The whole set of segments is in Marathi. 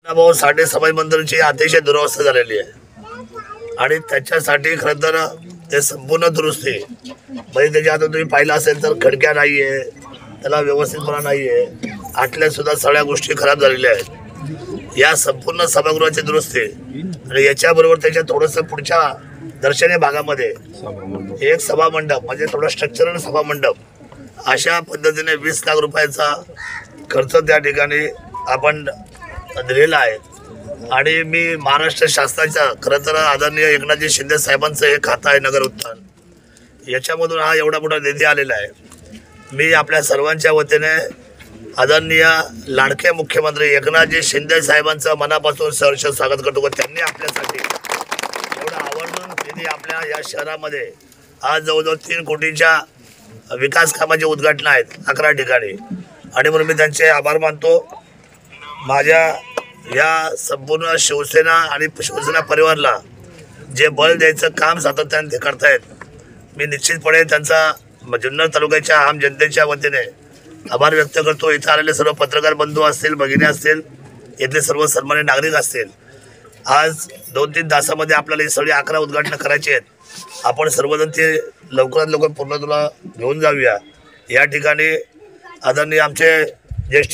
भाऊ साठे समाज मंदिराची अतिशय दुरवस्था झालेली आहे आणि त्याच्यासाठी खरं तर ते संपूर्ण दुरुस्ती म्हणजे त्याच्या आता तुम्ही पाहिलं असेल तर खडक्या नाहीये, त्याला व्यवस्थितपणा नाहीये, आतल्या सुद्धा सगळ्या गोष्टी खराब झालेल्या आहेत। या संपूर्ण सभागृहाची दुरुस्ती आणि याच्याबरोबर त्याच्या थोडंसं पुढच्या दर्शनीय भागामध्ये एक सभा मंडप म्हणजे थोडा स्ट्रक्चरल सभा मंडप अशा पद्धतीने 20 लाख रुपयाचा खर्च त्या ठिकाणी आपण दिलेला आहे। आणि मी महाराष्ट्र शासनाच्या खरं तर आदरणीय एकनाथजी शिंदे साहेबांचं हे खातं आहे नगर उत्थान, याच्यामधून हा एवढा मोठा निधी आलेला आहे। मी आपल्या सर्वांच्या वतीने आदरणीय लाडके मुख्यमंत्री एकनाथजी शिंदे साहेबांचं मनापासून सहर्ष स्वागत करतो की त्यांनी आपल्यासाठी एवढा आवर्जून निधी आपल्या या शहरामध्ये आज जवळजवळ 3 कोटीच्या विकास कामाचे उद्घाटन आहेत 11 ठिकाणी आणि म्हणून मी त्यांचे आभार मानतो। माझ्या या संपूर्ण शिवसेना आणि शिवसेना परिवाराला जे बळ द्यायचं काम सातत्याने ते करतायत, मी निश्चितपणे त्यांचा जुन्नर तालुक्याच्या आम जनतेच्या वतीने आभार व्यक्त करतो। इथं आलेले सर्व पत्रकार बंधू असतील, भगिनी असतील, इथले सर्व सन्मान्य नागरिक असतील, आज 2-3 तासामध्ये आपल्याला ही सगळी 11 उद्घाटनं करायची आहेत। आपण सर्वजण ते लवकरात लवकर पूर्णत्वाला घेऊन जाऊया। या ठिकाणी आदरणीय आमचे ज्येष्ठ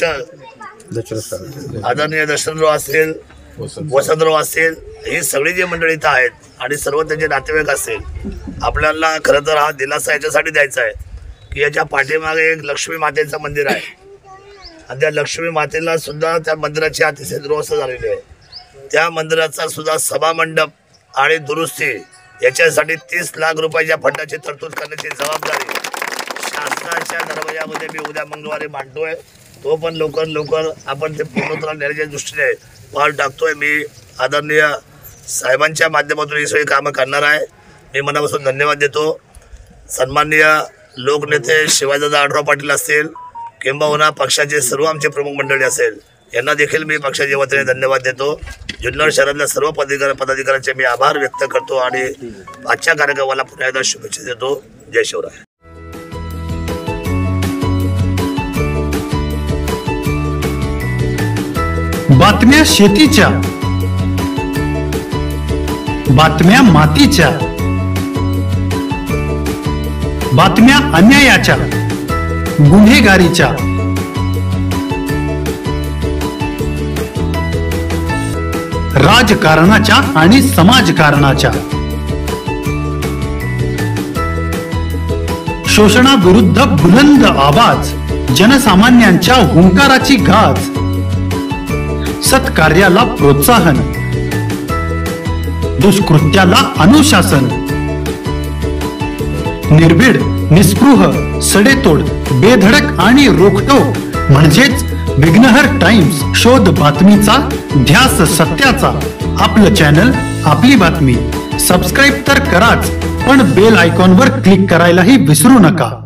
आदरणीय दर्शनराव असतील, वसंतराव असतील, ही सगळी जी मंडळी इथं आहेत आणि सर्व त्यांचे नातेवाईक असतील, आपल्याला खरं तर हा दिलासा याच्यासाठी द्यायचा आहे की याच्या पाठीमागे एक लक्ष्मी मातेचं मंदिर आहे आणि त्या लक्ष्मी मातेला सुद्धा त्या मंदिराची अतिशय दुरवस्था झालेली आहे। त्या मंदिराचा सुद्धा सभा मंडप आणि दुरुस्ती याच्यासाठी 30 लाख रुपयाच्या फंडाची तरतूद करण्याची जबाबदारी शासनाच्या दरवाजामध्ये मी उद्या मंगळवारी मांडतोय। तो पण लवकर आपण ते पूर्णत्वाला नेण्याच्या दृष्टीने पाऊल टाकतोय। मी आदरणीय साहेबांच्या माध्यमातून ही सगळी कामं करणार आहे। मी मनापासून धन्यवाद देतो। सन्माननीय लोकनेते शिवाजीदादा आढराव पाटील असतील किंबहुना पक्षाचे सर्व आमचे प्रमुख मंडळी असेल, यांना देखील मी पक्षाच्या वतीने धन्यवाद देतो। जुन्नर शहरातल्या सर्व पदाधिकाऱ्यांचे मी आभार व्यक्त करतो आणि आजच्या कार्यक्रमाला पुन्हा एकदा शुभेच्छा देतो। जय शिवराय। बातम्या शेतीच्या, बातम्या मातीच्या, बातम्या अन्यायाच्या, गुन्हेगारीच्या, राजकारणाच्या आणि समाजकारणाच्या, शोषणाविरुद्ध बुलंद आवाज, जनसामान्यांच्या हुंकाराची गाज, सत्कार्याला प्रोत्साहन, दुष्कृत्याला अनुशासन, निर्भीड, निस्पृह, सडेतोड, बेधडक आणि रोखटोक म्हणजेच विघ्नहर टाइम्स, शोध बातमीचा, ध्यास सत्याचा। आपलं चॅनल, आपली बातमी। सबस्क्राईब तर कराच, पण बेल आयकॉनवर क्लिक करायलाही विसरू नका।